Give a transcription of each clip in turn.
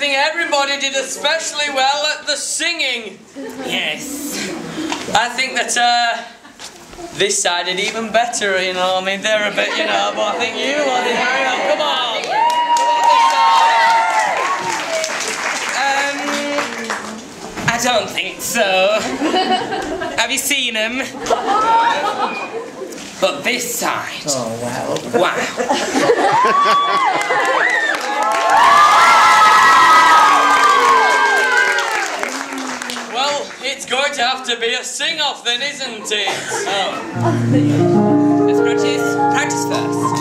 think everybody did especially well at the singing. Yes. I think that this side did even better, you know. I mean, they're a bit, you know, but I think you lot did very well. Come on. I don't think so. Have you seen him? But this side. Oh, wow. Wow. Well, it's going to have to be a sing-off then, isn't it? Oh. Let's practice first.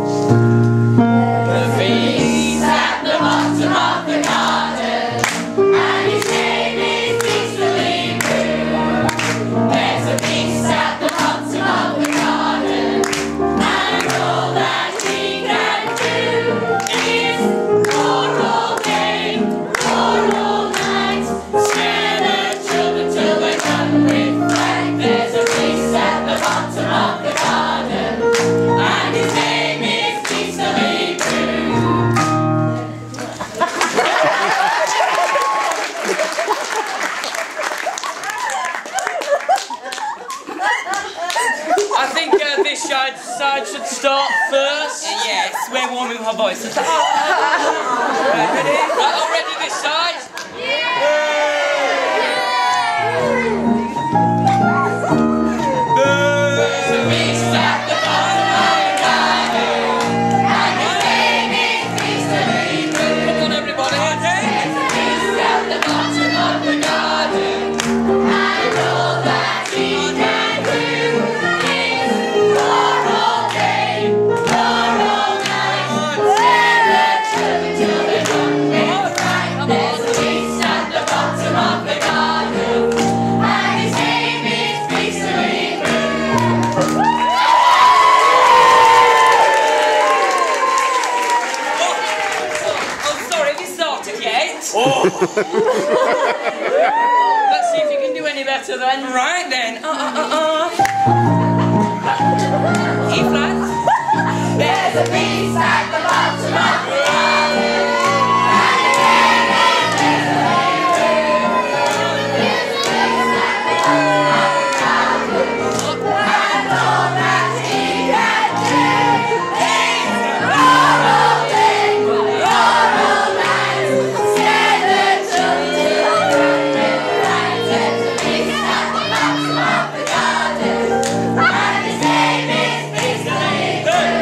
The bees At the bottom of the garden, and his name is peacefully blue. There's a beast at the bottom of the garden, and all that he can do is roar all day, roar all night, scare the children till they run with fright. There's a beast at the bottom of the garden, and his name is peacefully blue. I think this side should start first. Yes, we're warming our voices. Right, all ready this side? There's a beast at the bottom of the garden, and his name is peacefully blue. Come on, everybody. There's a beast at the bottom of the garden, and all that he can do is roar all day, roar all night, scare the children till they run with fright. There's a beast at the bottom of the garden, and his name is peacefully blue. Oh, sorry, have you started yet? Let's see if you can do any better then. Right then. E flat. There's a beast at the bottom of the garden, and his name is peacefully blue. There's a beast at the bottom of the garden, and all that he can do is roar all day, roar all night, scare the children till they run with fright. There's a beast at the bottom of the garden, and his name is peacefully blue.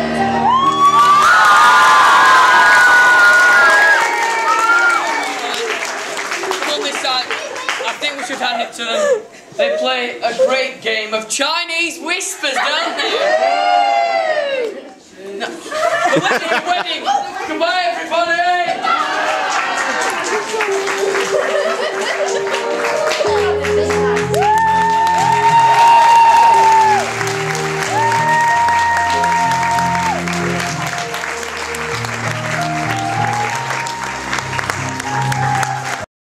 Come on this side. I think we should hand it to them. They play a great game of Chinese whispers, don't they? No. The wedding! Goodbye, everybody!